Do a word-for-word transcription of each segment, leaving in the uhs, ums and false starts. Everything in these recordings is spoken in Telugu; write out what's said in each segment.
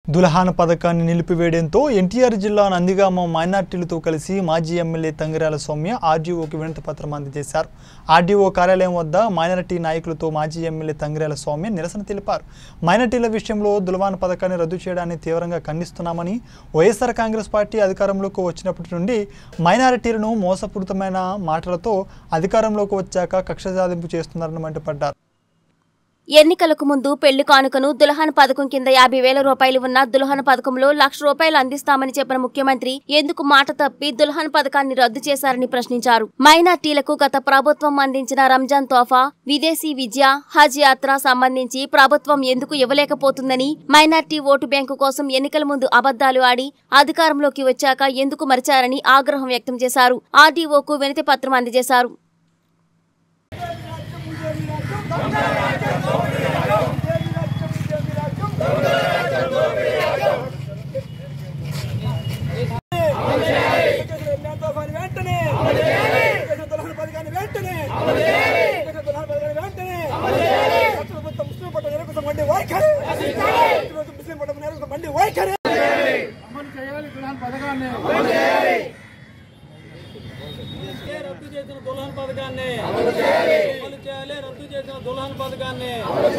దులహాన్ పథకాన్ని నిలిపివేయడంతో ఎన్టీఆర్ జిల్లా నందిగామ మైనార్టీలతో కలిసి మాజీ ఎమ్మెల్యే తంగిరాల సౌమ్య ఆర్డీఓకి వినతి పత్రం అందజేశారు. ఆర్డీఓ కార్యాలయం వద్ద మైనారిటీ నాయకులతో మాజీ ఎమ్మెల్యే తంగిరాల సౌమ్య నిరసన తెలిపారు. మైనార్టీల విషయంలో దులహాన్ పథకాన్ని రద్దు చేయడాన్ని తీవ్రంగా ఖండిస్తున్నామని, వైఎస్ఆర్ కాంగ్రెస్ పార్టీ అధికారంలోకి వచ్చినప్పటి నుండి మైనారిటీలను మోసపూరితమైన మాటలతో అధికారంలోకి వచ్చాక కక్ష సాధింపు చేస్తున్నారని మండిపడ్డారు. ఎన్నికలకు ముందు పెళ్లి కానుకను దులహాన్ పథకం కింద యాభై వేల రూపాయలు ఉన్న దులహాన్ పథకంలో లక్ష రూపాయలు అందిస్తామని చెప్పిన ముఖ్యమంత్రి ఎందుకు మాట తప్పి దులహాన్ పథకాన్ని రద్దు చేశారని ప్రశ్నించారు. మైనార్టీలకు గత ప్రభుత్వం అందించిన రంజాన్ తోఫా, విదేశీ విద్య, హజ్ యాత్ర సంబంధించి ప్రభుత్వం ఎందుకు ఇవ్వలేకపోతుందని, మైనార్టీ ఓటు బ్యాంకు కోసం ఎన్నికల ముందు అబద్దాలు ఆడి అధికారంలోకి వచ్చాక ఎందుకు మరిచారని ఆగ్రహం వ్యక్తం చేశారు. ఆర్డీఓకు వినతి పత్రం అందజేశారు. రద్దు చేసిన దులహాన్ పథకాన్ని అమలు చేయాలి. రద్దు చేసిన దులహాన్ పథకాన్ని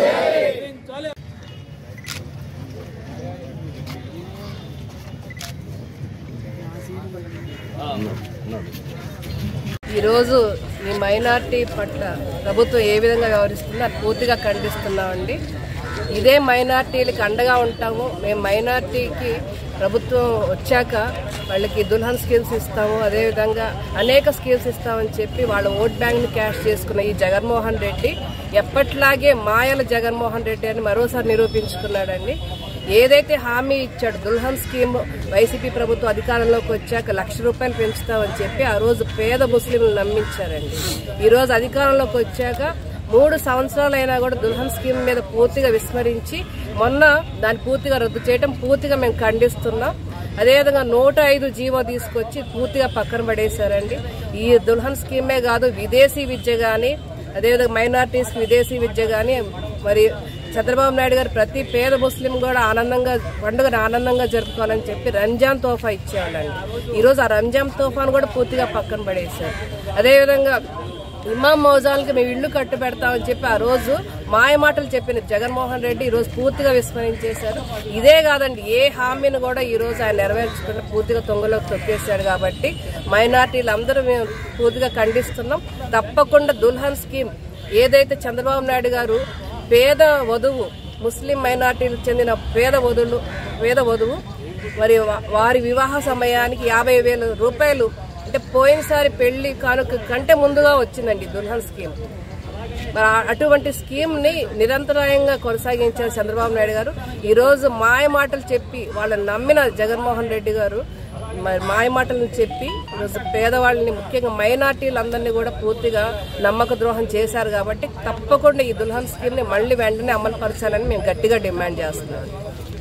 ఈరోజు ఈ మైనార్టీ పట్ల ప్రభుత్వం ఏ విధంగా వ్యవహరిస్తుందో అది పూర్తిగా ఖండిస్తున్నామండి. ఇదే మైనార్టీలకు అండగా ఉంటాము. మేము మైనార్టీకి ప్రభుత్వం వచ్చాక వాళ్ళకి దుల్హన్ స్కీమ్స్ ఇస్తాము, అదేవిధంగా అనేక స్కీమ్స్ ఇస్తామని చెప్పి వాళ్ళ ఓట్ బ్యాంక్ని క్యాష్ చేసుకున్న ఈ జగన్మోహన్ రెడ్డి ఎప్పట్లాగే మాయల జగన్మోహన్ రెడ్డి అని మరోసారి నిరూపించుకున్నాడండి. ఏదైతే హామీ ఇచ్చాడు దుల్హన్ స్కీమ్ వైసీపీ ప్రభుత్వం అధికారంలోకి వచ్చాక లక్ష రూపాయలు పెంచుతామని చెప్పి ఆ రోజు పేద ముస్లింలు నమ్మించారండి. ఈరోజు అధికారంలోకి వచ్చాక మూడు సంవత్సరాలైనా కూడా దుల్హన్ స్కీమ్ మీద పూర్తిగా విస్మరించి మొన్న దాన్ని పూర్తిగా రద్దు చేయడం పూర్తిగా మేము ఖండిస్తున్నాం. అదేవిధంగా నూట ఐదు జీవో తీసుకొచ్చి పూర్తిగా పక్కన పడేశారండి. ఈ దుల్హన్ స్కీమే కాదు, విదేశీ విద్య కానీ, అదేవిధంగా మైనార్టీస్కి విదేశీ విద్య కానీ, మరి చంద్రబాబు నాయుడు గారు ప్రతి పేద ముస్లిం కూడా ఆనందంగా పండుగను ఆనందంగా జరుపుకోవాలని చెప్పి రంజాన్ తోఫా ఇచ్చేవాళ్ళండి. ఈరోజు ఆ రంజాన్ తోఫాను కూడా పూర్తిగా పక్కన పడేశారు. అదేవిధంగా ఇమాం మౌజాలకి మేము ఇళ్లు కట్టు పెడతామని చెప్పి ఆ రోజు మాయ మాటలు చెప్పిన జగన్మోహన్ రెడ్డి ఈరోజు పూర్తిగా విస్మరించేశారు. ఇదే కాదండి, ఏ హామీని కూడా ఈ రోజు ఆయన నెరవేర్చుకుంటే పూర్తిగా తొంగలోకి తొక్కేశాడు. కాబట్టి మైనార్టీలు అందరూ మేము పూర్తిగా ఖండిస్తున్నాం. తప్పకుండా దుల్హన్ స్కీమ్ ఏదైతే చంద్రబాబు నాయుడు గారు పేద వధువు, ముస్లిం మైనార్టీలకు చెందిన పేద వధువులు పేద వధువు మరి వారి వివాహ సమయానికి యాభై వేల రూపాయలు అంటే పోయినసారి పెళ్లి కానుక కంటే ముందుగా వచ్చిందండి దుల్హన్ స్కీమ్. మరి అటువంటి స్కీమ్ ని నిరంతరాయంగా కొనసాగించారు చంద్రబాబు నాయుడు గారు. ఈ రోజు మాయ మాటలు చెప్పి వాళ్ళని నమ్మిన జగన్మోహన్ రెడ్డి గారు మరి మాయ మాటలను చెప్పి ఈరోజు పేదవాళ్ళని, ముఖ్యంగా మైనార్టీలందరినీ కూడా పూర్తిగా నమ్మక ద్రోహం చేశారు. కాబట్టి తప్పకుండా ఈ దుల్హన్ స్కీమ్ ని మళ్లీ వెంటనే అమలు పరచాలని మేము గట్టిగా డిమాండ్ చేస్తున్నాం.